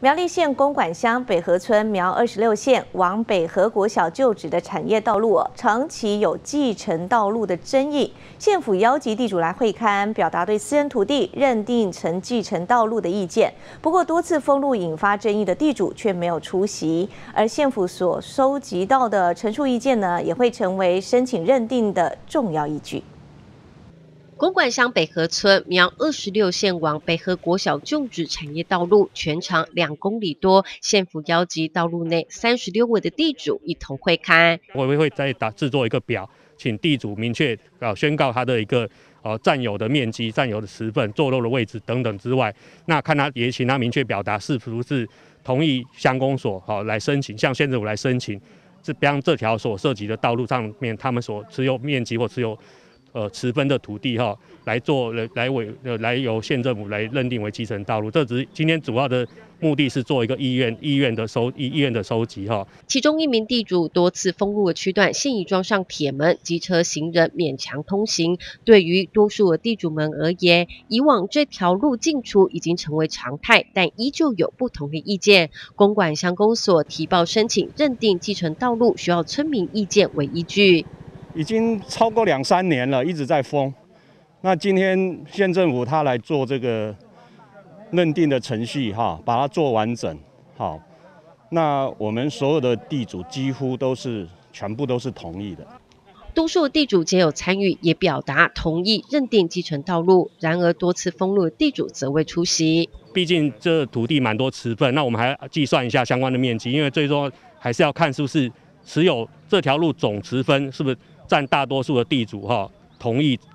苗栗县公馆乡北河村苗26线往北河国小旧址的产业道路，长期有继承道路的争议。县府邀集地主来会勘，表达对私人土地认定成继承道路的意见。不过，多次封路引发争议的地主却没有出席，而县府所收集到的陈述意见呢，也会成为申请认定的重要依据。 公馆乡北河村苗26线往北河国小旧址产业道路，全长2公里多。县府邀集道路内36位的地主一同会勘。 我们会再制作一个表，请地主明确宣告他的一个占有的面积、占有的持份、坐落的位置等等之外，那看他也请他明确表达是不是同意乡公所来申请，向县政府来申请，这条所涉及的道路上面他们所持有面积或持有。 持分的土地来由县政府来认定为继承道路，这只是今天主要的目的是做一个意愿的收集哈。 其中一名地主多次封路的区段，现已装上铁门，机车行人勉强通行。对于多数的地主们而言，以往这条路进出已经成为常态，但依旧有不同的意见。公馆乡公所提报申请认定继承道路，需要村民意见为依据。 已经超过2、3年了，一直在封。那今天县政府他来做这个认定的程序把它做完整好。那我们所有的地主几乎全部都是同意的。 多数地主皆有参与，也表达同意认定继承道路。然而多次封路的地主则未出席。 毕竟这土地蛮多持份，那我们还要计算一下相关的面积，因为最终还是要看是不是持有这条路总持分是不是。 占大多数的地主同意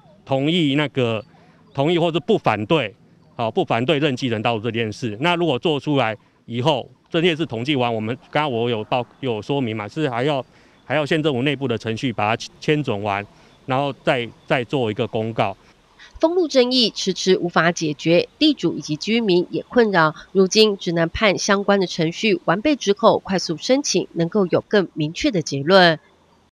或者不反对不反对认继承道路这件事。那如果做出来以后，这件事统计完，我们刚刚我有说明嘛，是还要县政府内部的程序把它签准完，然后再做一个公告。 封路争议迟迟无法解决，地主以及居民也困扰。如今只能盼相关的程序完备之后，快速申请能够有更明确的结论。